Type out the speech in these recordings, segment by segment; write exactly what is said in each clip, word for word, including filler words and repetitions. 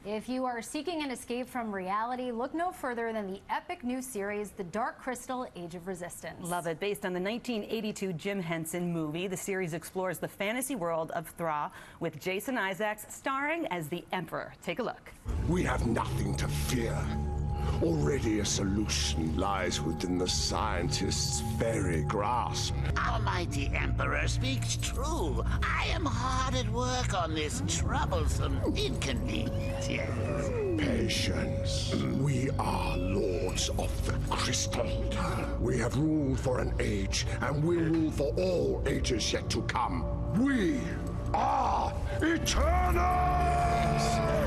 If you are seeking an escape from reality, look no further than the epic new series, The Dark Crystal: Age of Resistance. Love it. Based on the nineteen eighty-two Jim Henson movie, the series explores the fantasy world of Thra with Jason Isaacs starring as the Emperor. Take a look. We have nothing to fear. Already a solution lies within the scientist's very grasp. Our mighty Emperor speaks true. I am hard at work on this troublesome inconvenience, yes. Patience. We are lords of the crystal. We have ruled for an age, and will rule for all ages yet to come. We are eternal!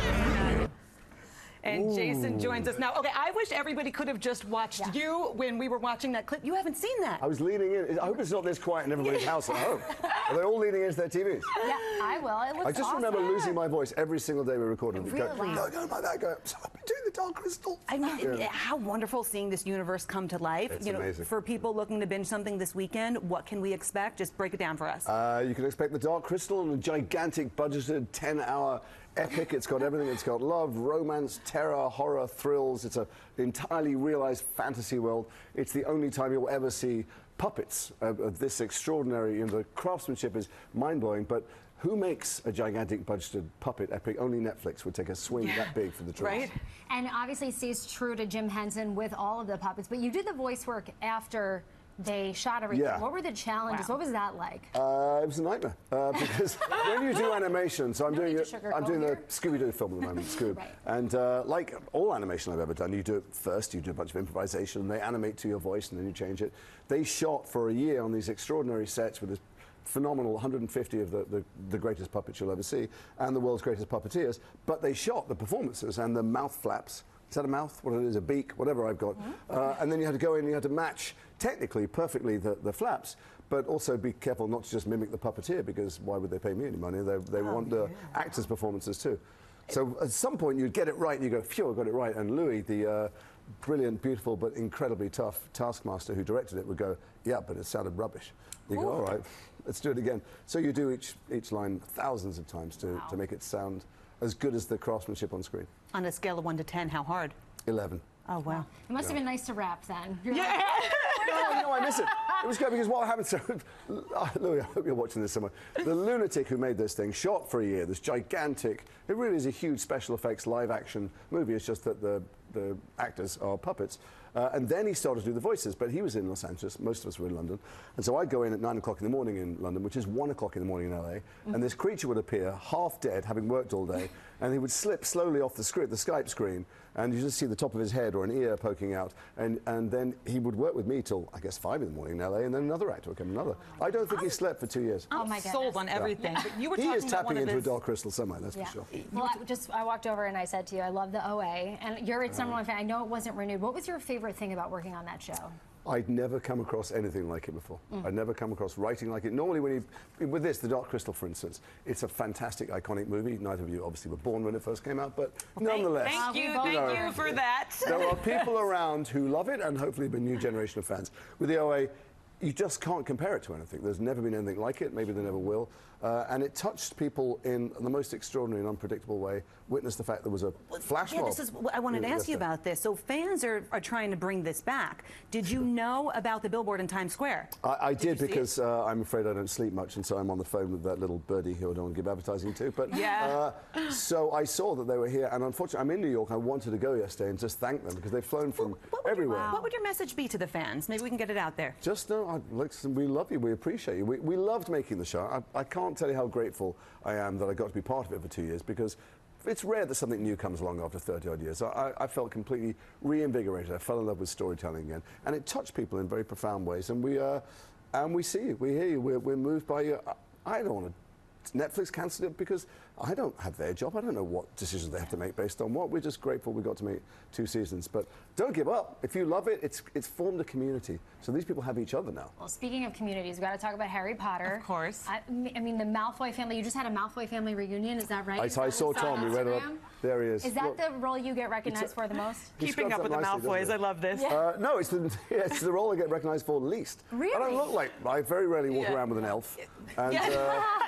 And Ooh. Jason joins us now. Okay, I wish everybody could have just watched yeah. you when we were watching that clip. You haven't seen that. I was leaning in. I hope it's not this quiet in everybody's house at home. Are they all leaning into their T Vs? Yeah, I will. It looks I just awesome. remember losing my voice every single day we recorded. Really? Go, no, no, like that. Go, so I've been doing the Dark Crystal. I mean, Yeah. how wonderful seeing this universe come to life. It's you know, amazing. For people looking to binge something this weekend, what can we expect? Just break it down for us. Uh, you can expect the Dark Crystal and a gigantic budgeted ten hour epic. It's got everything. It's got love, romance, terror, horror, thrills. It's an entirely realized fantasy world. It's the only time you'll ever see puppets of, of this extraordinary. You know, the craftsmanship is mind-blowing, but who makes a gigantic budgeted puppet epic? Only Netflix would take a swing that big for the troops. Right? And obviously stays true to Jim Henson with all of the puppets, but you did the voice work after they shot everything. Yeah. What were the challenges? Wow. What was that like? Uh, it was a nightmare uh, because when you do animation, so I'm No doing need it, to sugarcoat I'm doing the here. Scooby-Doo film at the moment, Scoob, Right. and uh, like all animation I've ever done, you do it first, you do a bunch of improvisation, and they animate to your voice, and then you change it. They shot for a year on these extraordinary sets with this phenomenal one hundred fifty of the, the, the greatest puppets you'll ever see, and the world's greatest puppeteers, but they shot the performances and the mouth flaps. Is that a mouth? What it is, a beak, whatever I've got. Mm-hmm. uh, and then you had to go in and you had to match, technically, perfectly the, the flaps, but also be careful not to just mimic the puppeteer, because why would they pay me any money? They, they oh, want the yeah. actors' performances too. So at some point you'd get it right and you go, phew, I got it right. And Louis, the uh, brilliant, beautiful, but incredibly tough taskmaster who directed it would go, yeah, but it sounded rubbish. You go, all right, let's do it again. So you do each, each line thousands of times to, Wow. to make it sound as good as the craftsmanship on screen. On a scale of one to ten, how hard? eleven. Oh, wow. It must have been nice to rap then. You're Yeah. No, no, I miss it. It was good because what happened, so, Louis, I hope you're watching this somewhere. The lunatic who made this thing shot for a year, this gigantic, it really is a huge special effects live action movie. It's just that the, the actors are puppets. Uh, and then he started to do the voices, but he was in Los Angeles, most of us were in London. And so I'd go in at nine o'clock in the morning in London, which is one o'clock in the morning in L A, mm-hmm. and this creature would appear, half dead, having worked all day, and he would slip slowly off the script, the Skype screen, and you just see the top of his head or an ear poking out, and, and then he would work with me till, I guess, five in the morning in L A, and then another actor would come, another. I don't think he slept for two years. I'm Oh my sold goodness. on everything. But you were He talking is about one tapping of into his... a Dark Crystal somewhere, that's Yeah. for sure. Well, I just I walked over and I said to you, I love the O A, and you're its number one fan. I know it wasn't renewed. What was your favorite thing about working on that show? I'd never come across anything like it before. Mm. I'd never come across writing like it. Normally when you, with this, The Dark Crystal, for instance, it's a fantastic, iconic movie. Neither of you obviously were born when it first came out, but well, nonetheless. Thank you, Uh, thank know, you for that. There are people around who love it, and hopefully a new generation of fans. With the O A, you just can't compare it to anything. There's never been anything like it, maybe there never will. Uh, and it touched people in the most extraordinary and unpredictable way. Witness the fact there was a flash Yeah, mob. this is, I wanted to ask you about this. So fans are, are trying to bring this back. Did you know about the billboard in Times Square? I, I did, did because uh, I'm afraid I don't sleep much, and so I'm on the phone with that little birdie who I don't want to give advertising to. But Yeah. uh, so I saw that they were here, and unfortunately, I'm in New York. I wanted to go yesterday and just thank them because they've flown from What would your- everywhere. What would your message be to the fans? Maybe we can get it out there. Just know, I, listen, we love you, we appreciate you. We, we loved making the show. I, I can't tell you how grateful I am that I got to be part of it for two years, because it's rare that something new comes along after thirty odd years. I, I felt completely reinvigorated. I fell in love with storytelling again, and it touched people in very profound ways. And we, uh, and we see you, we hear you, we're, we're moved by you. I, I don't want to. Netflix cancelled it because I don't have their job. I don't know what decisions they have to make based on what. We're just grateful we got to make two seasons. But don't give up. If you love it, it's it's formed a community. So these people have each other now. Well, speaking of communities, we've got to talk about Harry Potter. Of course. I, I mean, the Malfoy family. You just had a Malfoy family reunion, is that right? I, Is I that saw what's on Tom. We read it up. Instagram? There he is. Is that Look, the role you get recognized a- for the most? he Keeping scrubs up with the nicely, Malfoys. doesn't I he? love this. Yeah. Uh, no, it's the, yeah, it's the role I get recognised for least. Really? I don't look like. I very rarely walk Yeah. around with an elf. And, Yeah. uh,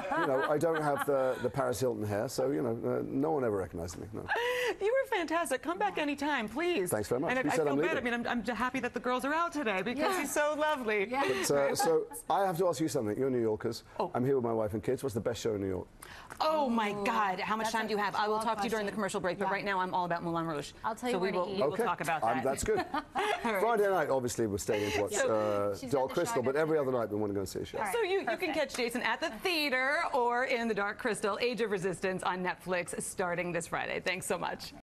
you know, I don't have the, the Paris Hilton hair, so, you know, uh, no one ever recognizes me. No. You were fantastic. Come back anytime, please. Thanks very much. And Who I, I said feel I'm bad. I leaving? mean, I'm, I'm happy that the girls are out today because Yeah. he's so lovely. Yeah. But, uh, so I have to ask you something. You're New Yorkers. Oh. I'm here with my wife and kids. What's the best show in New York? Oh my God! How much That's time a do you have? I will broad talk to you during the question. commercial break, but Yeah. right now I'm all about Moulin Rouge. I'll tell you so we where to will, eat. we will Okay. talk about Um, that. that's good. right. Friday night, obviously, we're staying in to watch Yeah. uh, She's Dark at the Crystal, Shire but every Theater. other night we want to go and see a show. All right. So you, you can Perfect. catch Jason at the theater or in the Dark Crystal, Age of Resistance on Netflix starting this Friday. Thanks so much.